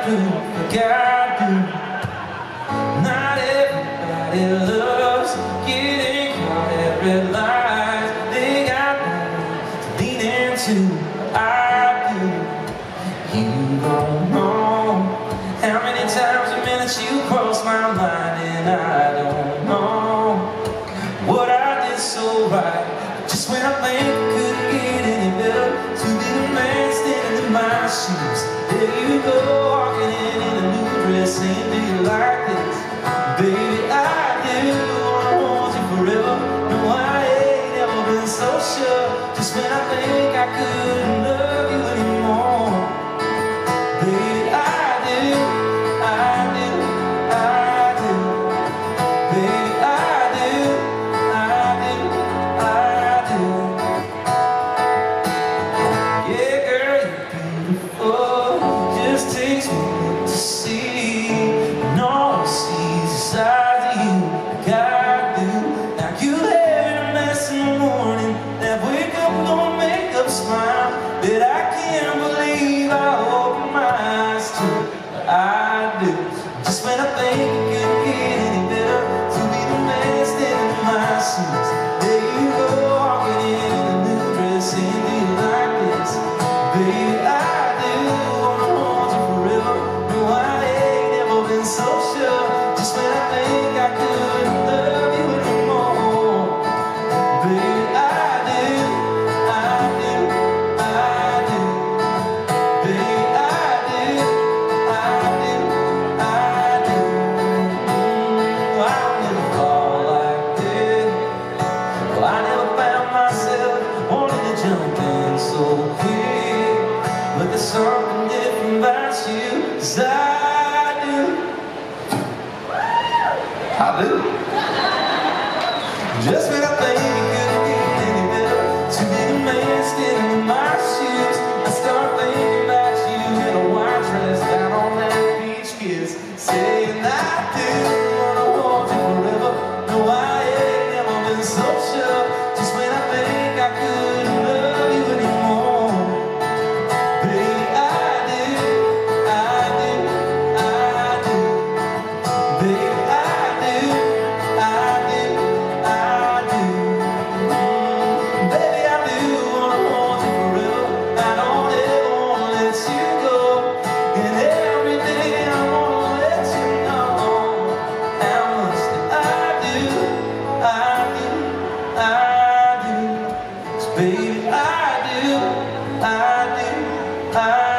do, like I do. Not everybody loves getting caught at red lights. They got one to lean into. I do. You don't know how many times a minute you cross my mind, and I don't know what I did so right. Just when I think it couldn't get any better, to be the man standing in my shoes. There you go, walking in a new dress, saying, do you like this? Baby, I do wanna hold you forever. No, I ain't never been so sure. Just when I think I couldn't love you anymore. Baby, I do, I do, I do. Baby, I do, I do, I do. Yeah, girl, you're beautiful. Just takes me to see. And all I see is the size of you, like I do. Now you having a mess in the morning, that wake up gonna make up smile. That I can't believe I open my eyes to. I do. Just when I think it couldn't get any better, to be the man standing in my shoes. There you go, walking in a new dress, saying, do you like this? Baby, I do wanna hold you forever. No, I ain't never been so sure. Just when I think I couldn't love you anymore. Baby, I do, I do, I do. Baby, I do, I do, I do. I'll never fall like this. Well, I never found myself wanting to jump in so quick. But there's something different about you, 'cause I do. I do. Just when I think it couldn't get any better, to be the man standing in my shoes, I start thinking about you in a white dress down on that beach kiss, saying I do wanna hold you forever. No, I ain't never been so sure. Just when I think I couldn't love you anymore. Baby, I do, I do, I do. Baby, I do, I do, I do. Baby, I do wanna hold you forever. I don't ever wanna let you go. And every day I wanna let you know how much that I do, I do, I do. 'Cause baby, I do, I do, I do.